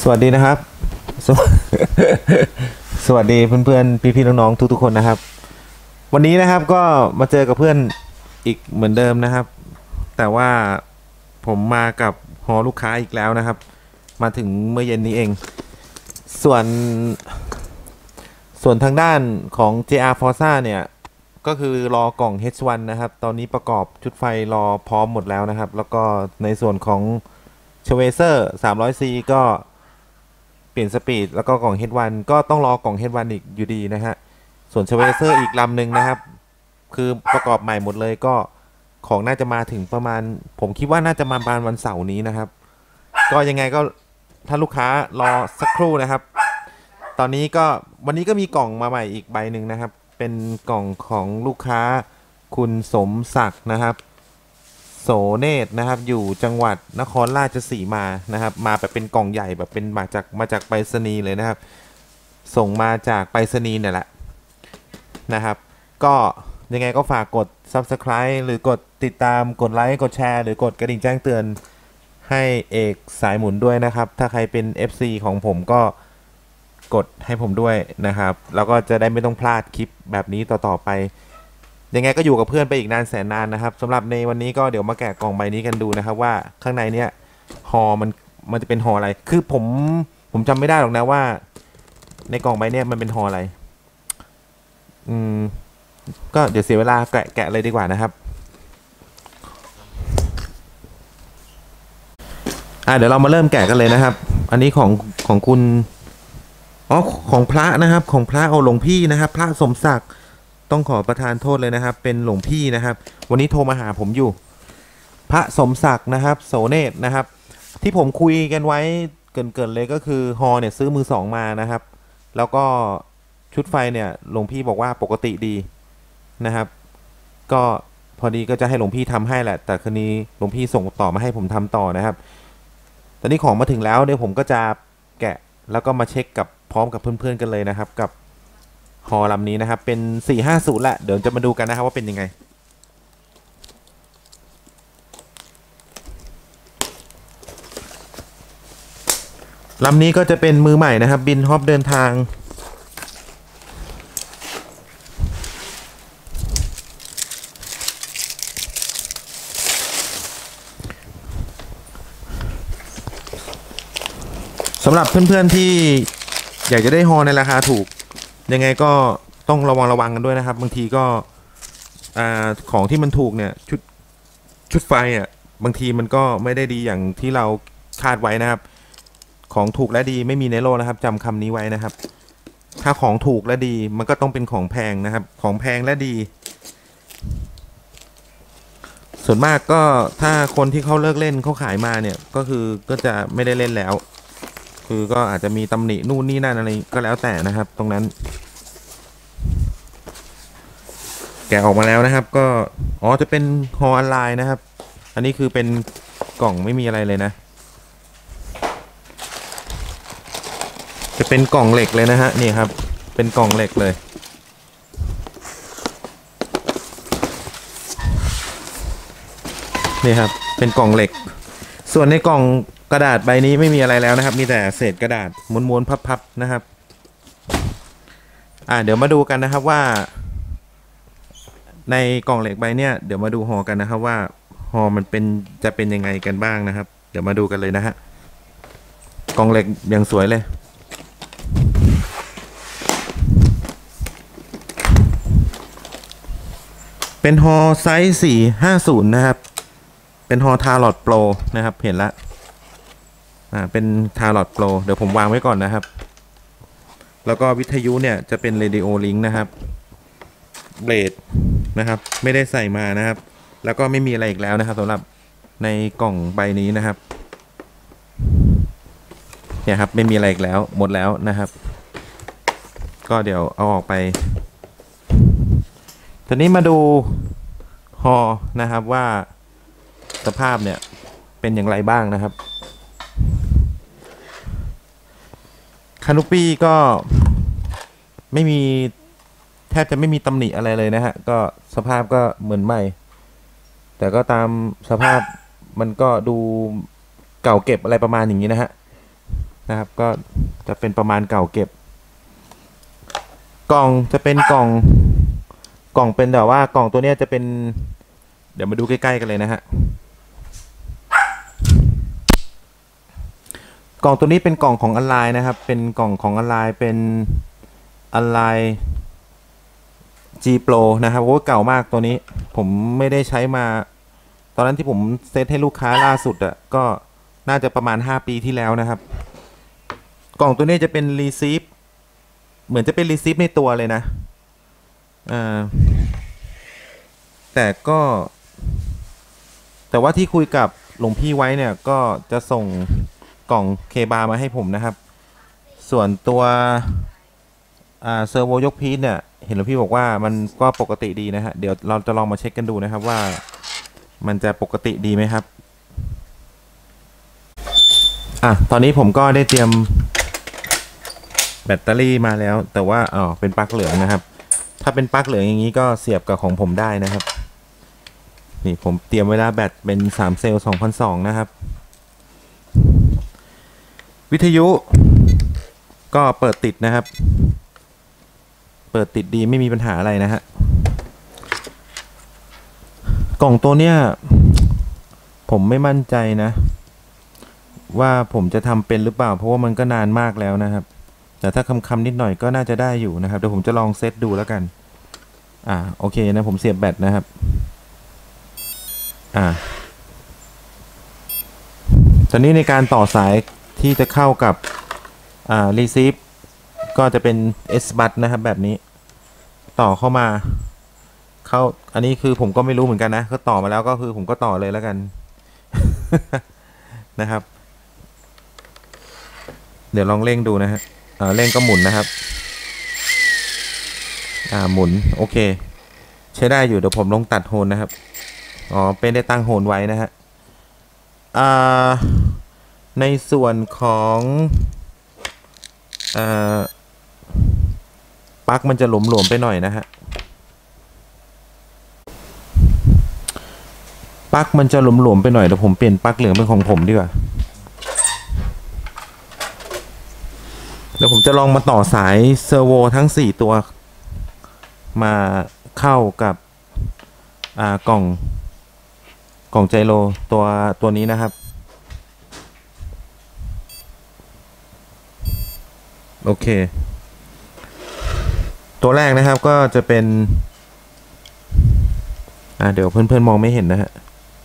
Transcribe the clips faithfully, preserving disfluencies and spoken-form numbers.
วัสดีนะครับสวสวัสดีเพื่อนๆพี่ๆน้องๆทุกๆคนนะครับวันนี้นะครับก็มาเจอกับเพื่อนอีกเหมือนเดิมนะครับแต่ว่าผมมากับฮอลูกค้าอีกแล้วนะครับมาถึงเมื่อเย็นนี้เองส่วนส่วนทางด้านของ เจ อาร์ Forza เนี่ยก็คือรอกล่อง เอช วัน นะครับตอนนี้ประกอบชุดไฟรอพร้อมหมดแล้วนะครับแล้วก็ในส่วนของ c h a v e z e r สามร้อยซี ก็เปลี่ยนสปีดแล้วก็กล่อง เอช วัน ก็ต้องรอกล่อง เอช วัน อีกอยู่ดีนะฮะส่วน c h a v e z e r อีกลำหนึ่งนะครับคือประกอบใหม่หมดเลยก็ของน่าจะมาถึงประมาณผมคิดว่าน่าจะมาประมาณวันเสาร์นี้นะครับก็ยังไงก็ถ้าลูกค้ารอสักครู่นะครับตอนนี้ก็วันนี้ก็มีกล่องมาใหม่อีกใบหนึ่งนะครับเป็นกล่องของลูกค้าคุณสมศักดิ์นะครับโสเนตรนะครับอยู่จังหวัดนครราชสีมานะครับมาแบบเป็นกล่องใหญ่แบบเป็นมาจากมาจากไปรษณีย์เลยนะครับส่งมาจากไปรษณีย์เนี่ยแหละนะครับก็ยังไงก็ฝากกด ซับสไครบ์ หรือกดติดตามกดไลค์กดแชร์หรือกดกระดิ่งแจ้งเตือนให้เอกสายหมุนด้วยนะครับถ้าใครเป็น เอฟ ซี ของผมก็กดให้ผมด้วยนะครับแล้วก็จะได้ไม่ต้องพลาดคลิปแบบนี้ต่อๆไปยังไงก็อยู่กับเพื่อนไปอีกนานแสนนานนะครับสำหรับในวันนี้ก็เดี๋ยวมาแกะกล่องใบนี้กันดูนะครับว่าข้างในเนี้ยฮอมันมันจะเป็นฮออะไรคือผมผมจำไม่ได้หรอกนะว่าในกล่องใบเนี้ยมันเป็นฮออะไรอืมก็เดี๋ยวเสียเวลาแกะแกะเลยดีกว่านะครับอ่ะเดี๋ยวเรามาเริ่มแกะกันเลยนะครับอันนี้ของของคุณอ๋อของพระนะครับของพระเอาหลวงพี่นะครับพระสมศักดิ์ต้องขอประทานโทษเลยนะครับเป็นหลวงพี่นะครับวันนี้โทรมาหาผมอยู่พระสมศักดิ์นะครับโสเนตรนะครับที่ผมคุยกันไว้เกินๆเลยก็คือฮอเนี่ยซื้อมือสองมานะครับแล้วก็ชุดไฟเนี่ยหลวงพี่บอกว่าปกติดีนะครับก็พอดีก็จะให้หลวงพี่ทำให้แหละแต่คืนนี้หลวงพี่ส่งต่อมาให้ผมทำต่อนะครับตอนนี้ของมาถึงแล้วเดี๋ยวผมก็จะแกะแล้วก็มาเช็คกับพร้อมกับเพื่อนๆกันเลยนะครับกับฮอลำนี้นะครับเป็นสี่ห้าศูนย์แหละเดี๋ยวจะมาดูกันนะครับว่าเป็นยังไงลำนี้ก็จะเป็นมือใหม่นะครับบินฮอปเดินทางสำหรับเพื่อนๆที่อยากจะได้ฮอในราคาถูกยังไงก็ต้องระวังระวังกันด้วยนะครับบางทีก็อ่าของที่มันถูกเนี่ยชุดชุดไฟอ่ะบางทีมันก็ไม่ได้ดีอย่างที่เราคาดไว้นะครับของถูกและดีไม่มีในโลกนะครับจำคำนี้ไว้นะครับถ้าของถูกและดีมันก็ต้องเป็นของแพงนะครับของแพงและดีส่วนมากก็ถ้าคนที่เขาเลิกเล่นเขาขายมาเนี่ยก็คือก็จะไม่ได้เล่นแล้วคือก็อาจจะมีตำหนินู่นนี่นั่นอะไรก็แล้วแต่นะครับตรงนั้นแกะออกมาแล้วนะครับก็อ๋อจะเป็นฮอออนไลน์นะครับอันนี้คือเป็นกล่องไม่มีอะไรเลยนะจะเป็นกล่องเหล็กเลยนะฮะนี่ครับเป็นกล่องเหล็กเลยนี่ครับเป็นกล่องเหล็กส่วนในกล่องกระดาษใบนี้ไม่มีอะไรแล้วนะครับมีแต่เศษกระดาษม้วนๆพับๆนะครับอ่าเดี๋ยวมาดูกันนะครับว่าในกล่องเหล็กใบเนี้ยเดี๋ยวมาดูฮอกันนะครับว่าฮอมันเป็นจะเป็นยังไงกันบ้างนะครับเดี๋ยวมาดูกันเลยนะฮะกล่องเหล็กอย่างสวยเลยเป็นฮอไซส์สี่ห้าศูนย์นะครับเป็นฮอทาร์ลอตโปรนะครับเห็นแล้วอ่าเป็นทาร์ลอตโปรเดี๋ยวผมวางไว้ก่อนนะครับแล้วก็วิทยุเนี่ยจะเป็นเรดิโอลิงก์นะครับเบลดนะครับไม่ได้ใส่มานะครับแล้วก็ไม่มีอะไรอีกแล้วนะครับสำหรับในกล่องใบนี้นะครับเนี่ยครับไม่มีอะไรอีกแล้วหมดแล้วนะครับก็เดี๋ยวเอาออกไปทีนี้มาดูฮอนะครับว่าสภาพเนี่ยเป็นอย่างไรบ้างนะครับคานูปี้ก็ไม่มีแทบจะไม่มีตำหนิอะไรเลยนะฮะก็สภาพก็เหมือนใหม่แต่ก็ตามสภาพมันก็ดูเก่าเก็บอะไรประมาณอย่างนี้นะฮะนะครับ ก็จะเป็นประมาณเก่าเก็บกล่องจะเป็นกล่องกล่องเป็นแต่ว่ากล่องตัวนี้จะเป็นเดี๋ยวมาดูใกล้ๆกันเลยนะฮะกล่องตัวนี้เป็นกล่องของออนไลน์นะครับเป็นกล่องของออนไลน์เป็นออนไลน์ G Pro นะครับโอ้เก่ามากตัวนี้ผมไม่ได้ใช้มาตอนนั้นที่ผมเซตให้ลูกค้าล่าสุดอ่ะก็น่าจะประมาณห้าปีที่แล้วนะครับกล่องตัวนี้จะเป็นรีซีฟเหมือนจะเป็นรีซีฟในตัวเลยนะอ่าแต่ก็แต่ว่าที่คุยกับหลวงพี่ไว้เนี่ยก็จะส่งกล่องเคบาร์มาให้ผมนะครับส่วนตัวอ่าเซอร์โวยกพีซเนี่ยเห็นหลวงพี่บอกว่ามันก็ปกติดีนะฮะเดี๋ยวเราจะลองมาเช็คกันดูนะครับว่ามันจะปกติดีไหมครับอ่ะตอนนี้ผมก็ได้เตรียมแบตเตอรี่มาแล้วแต่ว่าอ๋อเป็นปลั๊กเหลืองนะครับถ้าเป็นปลั๊กเหลืองอย่างนี้ก็เสียบกับของผมได้นะครับนี่ผมเตรียมไว้แล้วแบตเป็นสามเซลล์สองพันสองนะครับวิทยุก็เปิดติดนะครับเปิดติดดีไม่มีปัญหาอะไรนะฮะกล่องตัวเนี้ยผมไม่มั่นใจนะว่าผมจะทำเป็นหรือเปล่าเพราะว่ามันก็นานมากแล้วนะครับแต่ถ้าคำคำนิดหน่อยก็น่าจะได้อยู่นะครับเดี๋ยวผมจะลองเซตดูแล้วกันอ่าโอเคนะผมเสียบแบตนะครับอ่าตอนนี้ในการต่อสายที่จะเข้ากับอ่า receive ก็จะเป็น S bus นะครับแบบนี้ต่อเข้ามาเข้าอันนี้คือผมก็ไม่รู้เหมือนกันนะก็ต่อมาแล้วก็คือผมก็ต่อเลยแล้วกัน นะครับเดี๋ยวลองเร่งดูนะฮะอ่าเร่งก็หมุนนะครับอ่าหมุนโอเคใช้ได้อยู่เดี๋ยวผมลงตัดโฮนนะครับอ๋อเป็นได้ตั้งโฮนไว้นะฮะอ่าในส่วนของอ่าปลั๊กมันจะหลวมๆไปหน่อยนะฮะปลั๊กมันจะหลวมๆไปหน่อยเดี๋ยวผมเปลี่ยนปลั๊กเหลืองเป็นของผมดีกว่าเดี๋ยวผมจะลองมาต่อสายเซอร์โวทั้งสี่ตัวมาเข้ากับอ่ากล่องกล่องไจโรตัวตัวนี้นะครับโอเคตัวแรกนะครับก็จะเป็นอ่าเดี๋ยวเพื่อนๆมองไม่เห็นนะฮะ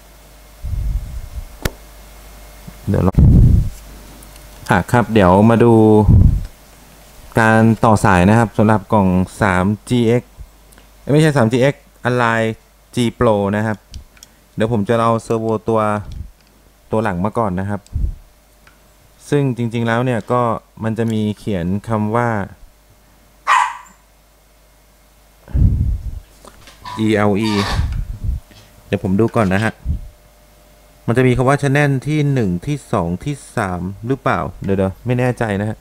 เดี๋ยวเราอ่ะครับเดี๋ยวมาดูการต่อสายนะครับสำหรับกล่อง ทรี จี เอ็กซ์ ไม่ใช่ ทรี จี เอ็กซ์ Align G Pro นะครับเดี๋ยวผมจะเอาเซอร์โวตัวตัวหลังมาก่อนนะครับซึ่งจริงๆแล้วเนี่ยก็มันจะมีเขียนคำว่า อี แอล อี เดี๋ยวผมดูก่อนนะฮะมันจะมีคำว่า channel ที่หนึ่งที่สองที่สามหรือเปล่าเดี๋ยวๆไม่แน่ใจนะฮะ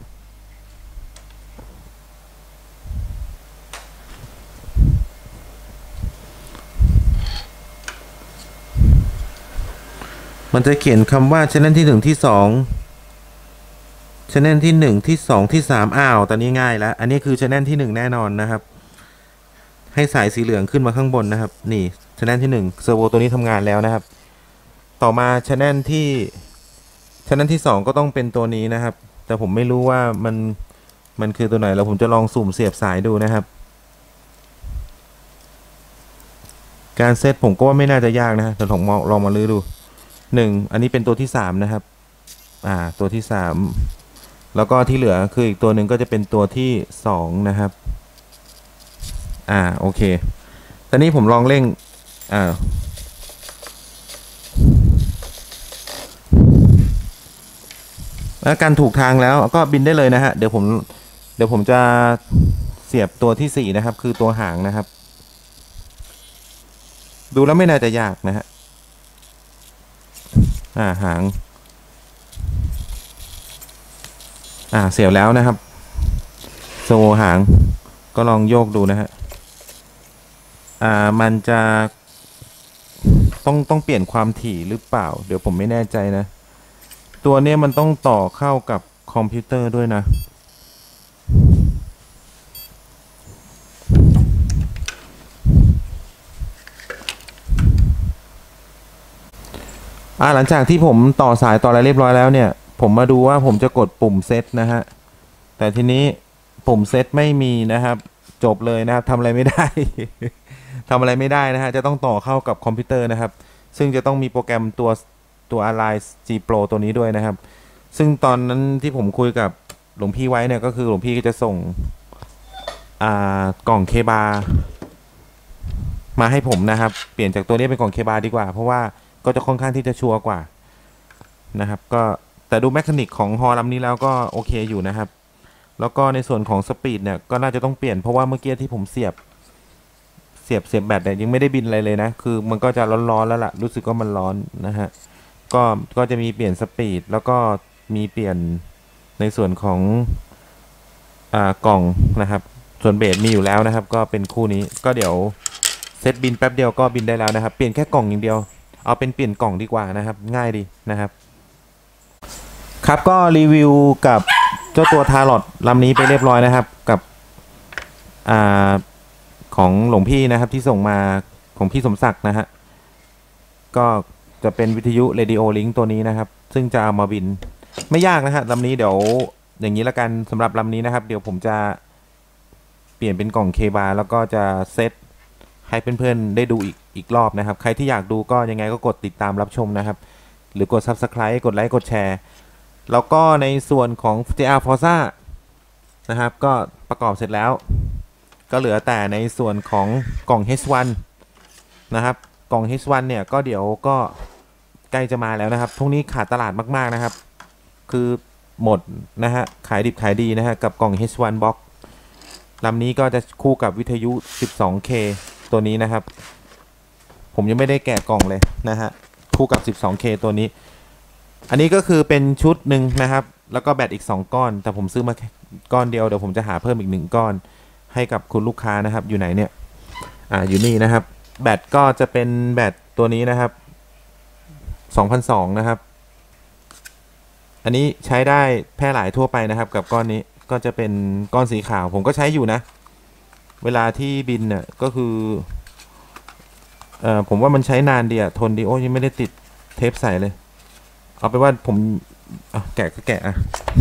มันจะเขียนคำว่า channel ที่หนึ่งที่สอง channel ที่หนึ่งที่สองที่สามอ้าวตอนนี้ง่ายแล้วอันนี้คือ channel ที่หนึ่งแน่นอนนะครับให้สายสีเหลืองขึ้นมาข้างบนนะครับนี่ channel ที่หนึ่งเซอร์โวตัวนี้ทำงานแล้วนะครับต่อมา channel ที่ channel ที่สองก็ต้องเป็นตัวนี้นะครับแต่ผมไม่รู้ว่ามันมันคือตัวไหนแล้วผมจะลองสุ่มเสียบสายดูนะครับการเซตผมก็ว่าไม่น่าจะยากนะแต่ผมลองมาลื้อดูหนึ่งอันนี้เป็นตัวที่สามนะครับอ่าตัวที่สามแล้วก็ที่เหลือคืออีกตัวหนึ่งก็จะเป็นตัวที่สองนะครับอ่าโอเคตอนนี้ผมลองเร่งอ่าแล้วการถูกทางแล้วก็บินได้เลยนะฮะเดี๋ยวผมเดี๋ยวผมจะเสียบตัวที่สี่นะครับคือตัวหางนะครับดูแล้วไม่น่าจะยากนะฮะอ่าหางอ่าเสียบแล้วนะครับโซหางก็ลองโยกดูนะฮะอ่ามันจะต้องต้องเปลี่ยนความถี่หรือเปล่าเดี๋ยวผมไม่แน่ใจนะตัวนี้มันต้องต่อเข้ากับคอมพิวเตอร์ด้วยนะอ่าหลังจากที่ผมต่อสายต่ออะไรเรียบร้อยแล้วเนี่ยผมมาดูว่าผมจะกดปุ่มเซตนะฮะแต่ทีนี้ปุ่มเซตไม่มีนะครับจบเลยนะครับทำอะไรไม่ได้ ทำอะไรไม่ได้นะฮะจะต้องต่อเข้ากับคอมพิวเตอร์นะครับซึ่งจะต้องมีโปรแกรมตัวตัว Align G Pro ตัวนี้ด้วยนะครับซึ่งตอนนั้นที่ผมคุยกับหลวงพี่ไว้เนี่ยก็คือหลวงพี่ก็จะส่งอ่ากล่องเคบามาให้ผมนะครับเปลี่ยนจากตัวนี้เป็นกล่องเคบาดีกว่าเพราะว่าก็จะค่อนข้างที่จะชัวร์กว่านะครับก็แต่ดูแมคานิกของฮอลำนี้แล้วก็โอเคอยู่นะครับแล้วก็ในส่วนของสปีดเนี่ยก็น่าจะต้องเปลี่ยนเพราะว่าเมื่อกี้ที่ผมเสียบเสียบเสียบแบตเนี่ยยังไม่ได้บินอะไรเลยนะคือมันก็จะร้อนๆแล้วล่ะรู้สึกว่ามันร้อนนะฮะก็ก็จะมีเปลี่ยนสปีดแล้วก็มีเปลี่ยนในส่วนของอ่ากล่องนะครับส่วนเบสมีอยู่แล้วนะครับก็เป็นคู่นี้ก็เดี๋ยวเซตบินแป๊บเดียวก็บินได้แล้วนะครับเปลี่ยนแค่กล่องอย่างเดียวเอาเป็นเปลี่ยนกล่องดีกว่านะครับง่ายดีนะครับครับก็รีวิวกับเจ้าตัวทารอดลำนี้ไปเรียบร้อยนะครับกับอ่าของหลวงพี่นะครับที่ส่งมาของพี่สมศักดิ์นะฮะก็จะเป็นวิทยุ Radio Link ตัวนี้นะครับซึ่งจะเอามาบินไม่ยากนะฮะลำนี้เดี๋ยวอย่างนี้ละกันสำหรับลำนี้นะครับเดี๋ยวผมจะเปลี่ยนเป็นกล่องเคบาแล้วก็จะเซตให้เพื่อนๆได้ดูอีกอีกรอบนะครับใครที่อยากดูก็ยังไงก็กดติดตามรับชมนะครับหรือกด Subscribe กดไลค์กดแชร์แล้วก็ในส่วนของ เจ อาร์ Forza นะครับก็ประกอบเสร็จแล้วก็เหลือแต่ในส่วนของกล่อง เอช วัน นะครับกล่อง เอช วัน เนี่ยก็เดี๋ยวก็ใกล้จะมาแล้วนะครับพวกนี้ขาดตลาดมากๆนะครับคือหมดนะฮะขายดิบขายดีนะฮะกับกล่อง เอช วัน Box ลำนี้ก็จะคู่กับวิทยุ สิบสองเค ตัวนี้นะครับผมยังไม่ได้แกะกล่องเลยนะฮะคู่กับ สิบสองเค ตัวนี้อันนี้ก็คือเป็นชุดหนึ่งนะครับแล้วก็แบตอีกสองก้อนแต่ผมซื้อมาก้อนเดียวเดี๋ยวผมจะหาเพิ่มอีกหนึ่งก้อนให้กับคุณลูกค้านะครับอยู่ไหนเนี่ยอ่าอยู่นี่นะครับแบตก็จะเป็นแบตตัวนี้นะครับสองพันสองร้อยนะครับอันนี้ใช้ได้แพร่หลายทั่วไปนะครับกับก้อนนี้ก็จะเป็นก้อนสีขาวผมก็ใช้อยู่นะเวลาที่บินเนี่ยก็คือเอ่อผมว่ามันใช้นานดีอะทนดีโอ้ยังไม่ได้ติดเทปใส่เลยเอาไปว่าผมแกะก็แกะอะ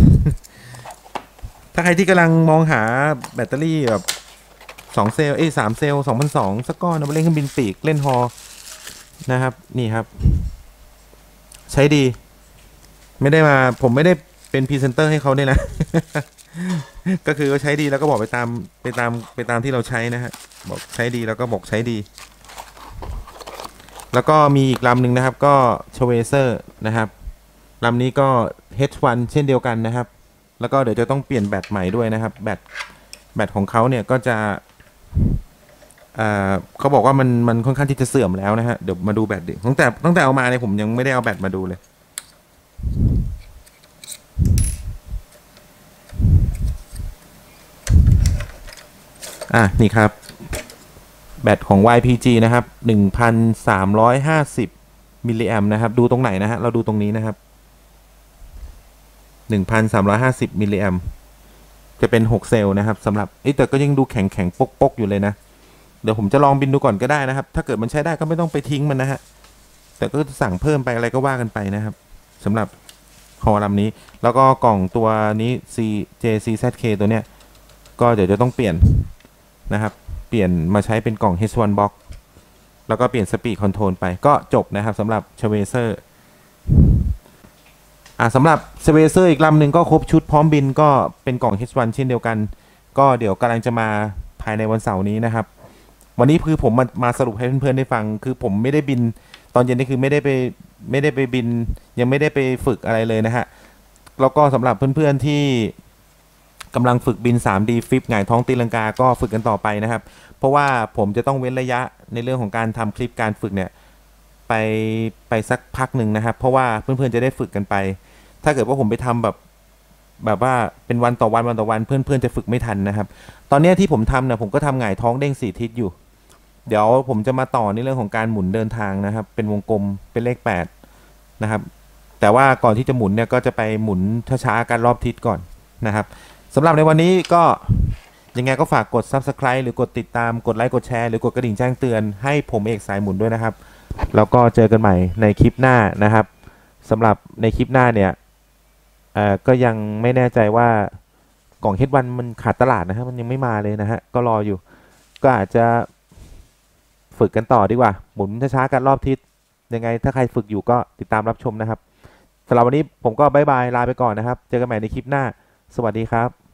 ถ้าใครที่กำลังมองหาแบตเตอรี่แบบสองเซลล์เอ้ยสามเซลล์สองพันสองสักก้อนเอาไปเล่นเครื่องบินปีกเล่นฮอนะครับนี่ครับใช้ดีไม่ได้มาผมไม่ได้เป็นพรีเซนเตอร์ให้เขาเนี่ยนะ ก็คือใช้ดีแล้วก็บอกไปตามไปตามไปตามที่เราใช้นะฮะบอกใช้ดีแล้วก็บอกใช้ดีแล้วก็มีอีกลำหนึ่งนะครับก็ชเวเซอร์นะครับลำนี้ก็ เอช วัน เช่นเดียวกันนะครับแล้วก็เดี๋ยวจะต้องเปลี่ยนแบตใหม่ด้วยนะครับแบตแบตของเขาเนี่ยก็จะเขาบอกว่ามันมันค่อนข้างที่จะเสื่อมแล้วนะฮะเดี๋ยวมาดูแบตดิตั้งแต่ตั้งแต่เอามาเนี่ยผมยังไม่ได้เอาแบตมาดูเลยอ่ะนี่ครับแบตของ วาย พี จี นะครับ หนึ่งพันสามร้อยห้าสิบ มิลลิแอมป์นะครับดูตรงไหนนะฮะเราดูตรงนี้นะครับ หนึ่งพันสามร้อยห้าสิบ มิลลิแอมป์จะเป็นหกเซลล์นะครับสำหรับแต่ก็ยังดูแข็งแข็งปกๆอยู่เลยนะเดี๋ยวผมจะลองบินดูก่อนก็ได้นะครับถ้าเกิดมันใช้ได้ก็ไม่ต้องไปทิ้งมันนะฮะแต่ก็สั่งเพิ่มไปอะไรก็ว่ากันไปนะครับสำหรับฮอลำนี้แล้วก็กล่องตัวนี้ C เจ ซี แซด เค ตัวเนี้ยก็เดี๋ยวจะต้องเปลี่ยนนะครับเปลี่ยนมาใช้เป็นกล่อง เอช วัน Box แล้วก็เปลี่ยนสปีดคอนโทรลไปก็จบนะครับสำหรับชเวเซอร์อ่าสำหรับชเวเซอร์อีกลำหนึ่งก็ครบชุดพร้อมบินก็เป็นกล่อง เอช วัน เช่นเดียวกันก็เดี๋ยวกำลังจะมาภายในวันเสาร์นี้นะครับวันนี้คือผมมามาสรุปให้เพื่อนๆได้ฟังคือผมไม่ได้บินตอนเย็นนี่คือไม่ได้ไปไม่ได้ไปบินยังไม่ได้ไปฝึกอะไรเลยนะฮะแล้วก็สำหรับเพื่อนๆที่กำลังฝึกบิน ทรี ดี ฟลิปหงายท้องตีลังกาก็ฝึกกันต่อไปนะครับเพราะว่าผมจะต้องเว้นระยะในเรื่องของการทำคลิปการฝึกเนี่ยไปไปสักพักหนึ่งนะครับเพราะว่าเพื่อนๆจะได้ฝึกกันไปถ้าเกิดว่าผมไปทำแบบแบบว่าเป็นวันต่อวันวันต่อวันเพื่อนๆจะฝึกไม่ทันนะครับตอนนี้ที่ผมทำเนี่ยผมก็ทำหงายท้องเด้งสี่ทิศอยู่เดี๋ยวผมจะมาต่อในเรื่องของการหมุนเดินทางนะครับเป็นวงกลมเป็นเลขแปดนะครับแต่ว่าก่อนที่จะหมุนเนี่ยก็จะไปหมุนช้าๆกันรอบทิศก่อนนะครับสำหรับในวันนี้ก็ยังไงก็ฝากกด ซับสไครบ์ หรือกดติดตามกดไลค์กดแชร์หรือกดกระดิ่งแจ้งเตือนให้ผมเอกสายหมุนด้วยนะครับแล้วก็เจอกันใหม่ในคลิปหน้านะครับสำหรับในคลิปหน้าเนี่ยเอ่อก็ยังไม่แน่ใจว่ากล่องเฮดวันมันขาดตลาดนะครับมันยังไม่มาเลยนะฮะก็รออยู่ก็อาจจะฝึกกันต่อดีกว่าหมุนช้าๆกันรอบทิศยังไงถ้าใครฝึกอยู่ก็ติดตามรับชมนะครับสำหรับวันนี้ผมก็บายบายลาไปก่อนนะครับเจอกันใหม่ในคลิปหน้าสวัสดีครับ